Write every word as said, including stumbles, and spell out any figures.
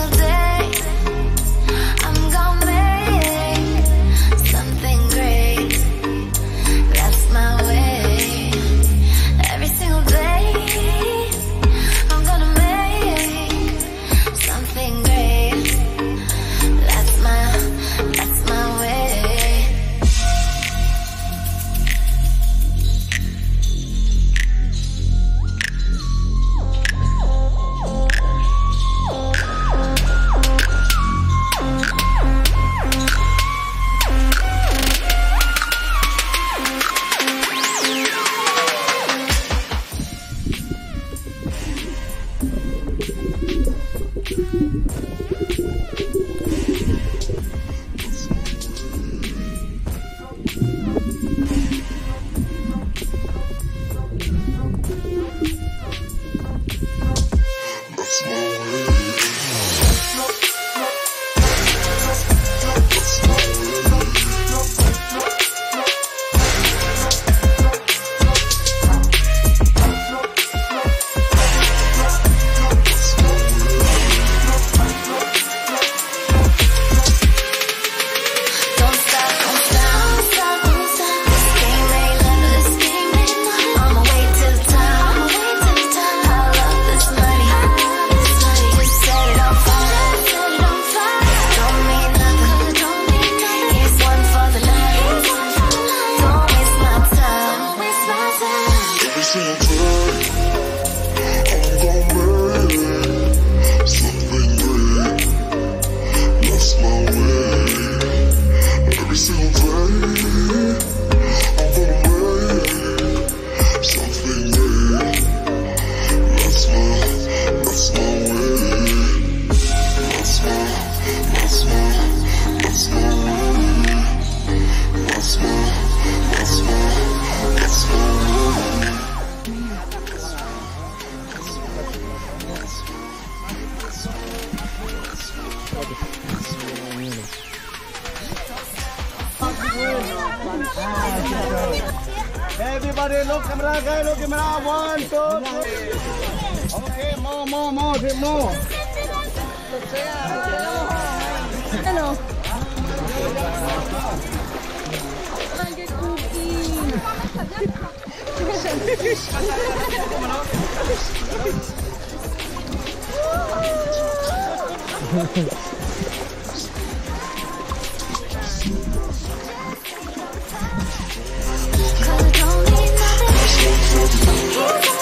single day I'm gonna make something great. That's my way. Every single day I'm gonna make something great. That's my, that's my way. Everybody look camera, guys, look camera. One, two, three. Okay, more, more, more, more. Hello. Cause I don't need nothing.